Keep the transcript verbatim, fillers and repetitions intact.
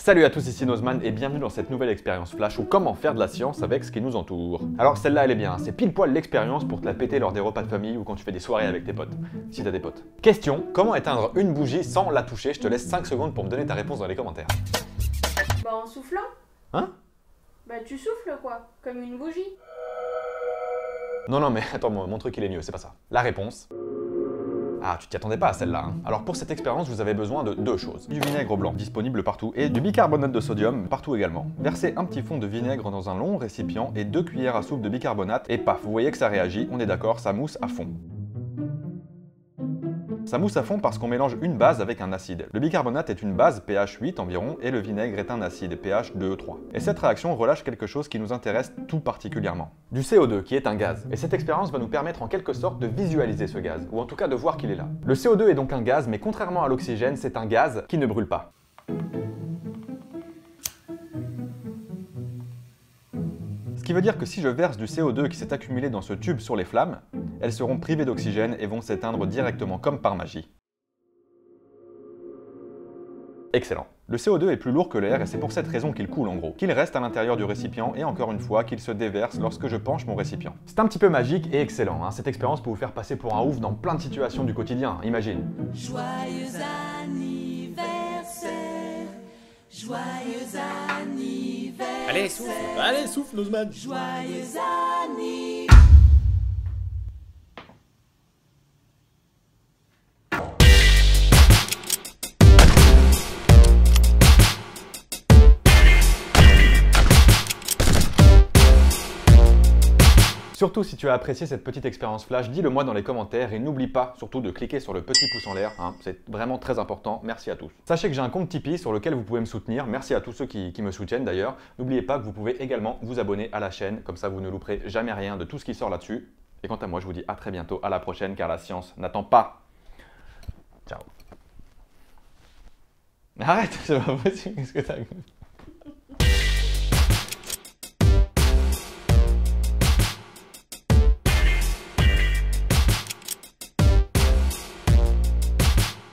Salut à tous, ici Nozman et bienvenue dans cette nouvelle expérience flash ou comment faire de la science avec ce qui nous entoure. Alors celle-là elle est bien, c'est pile poil l'expérience pour te la péter lors des repas de famille ou quand tu fais des soirées avec tes potes, si t'as des potes. Question, comment éteindre une bougie sans la toucher? Je te laisse cinq secondes pour me donner ta réponse dans les commentaires. Bah en soufflant. Hein? Bah tu souffles quoi, comme une bougie. Non non mais attends, mon, mon truc il est mieux, c'est pas ça. La réponse... Ah, tu t'y attendais pas à celle-là, hein. Alors pour cette expérience, vous avez besoin de deux choses. Du vinaigre blanc, disponible partout, et du bicarbonate de sodium, partout également. Versez un petit fond de vinaigre dans un long récipient et deux cuillères à soupe de bicarbonate, et paf, vous voyez que ça réagit, on est d'accord, ça mousse à fond. Ça mousse à fond parce qu'on mélange une base avec un acide. Le bicarbonate est une base pH huit environ et le vinaigre est un acide pH deux trois. Et cette réaction relâche quelque chose qui nous intéresse tout particulièrement. Du C O deux qui est un gaz. Et cette expérience va nous permettre en quelque sorte de visualiser ce gaz, ou en tout cas de voir qu'il est là. Le C O deux est donc un gaz, mais contrairement à l'oxygène, c'est un gaz qui ne brûle pas. Ce qui veut dire que si je verse du C O deux qui s'est accumulé dans ce tube sur les flammes, elles seront privées d'oxygène et vont s'éteindre directement comme par magie. Excellent. Le C O deux est plus lourd que l'air et c'est pour cette raison qu'il coule en gros, qu'il reste à l'intérieur du récipient et encore une fois qu'il se déverse lorsque je penche mon récipient. C'est un petit peu magique et excellent, hein. Cette expérience peut vous faire passer pour un ouf dans plein de situations du quotidien, imagine. Joyeux anniversaire, joyeux anniversaire. Allez, souffle, allez, souffle, Nozman. Joyeux anniversaire. Surtout si tu as apprécié cette petite expérience flash, dis-le moi dans les commentaires et n'oublie pas surtout de cliquer sur le petit pouce en l'air, hein, c'est vraiment très important, merci à tous. Sachez que j'ai un compte Tipeee sur lequel vous pouvez me soutenir, merci à tous ceux qui, qui me soutiennent d'ailleurs. N'oubliez pas que vous pouvez également vous abonner à la chaîne, comme ça vous ne louperez jamais rien de tout ce qui sort là-dessus. Et quant à moi, je vous dis à très bientôt, à la prochaine, car la science n'attend pas. Ciao. Arrête, c'est pas possible, qu'est-ce que t'as...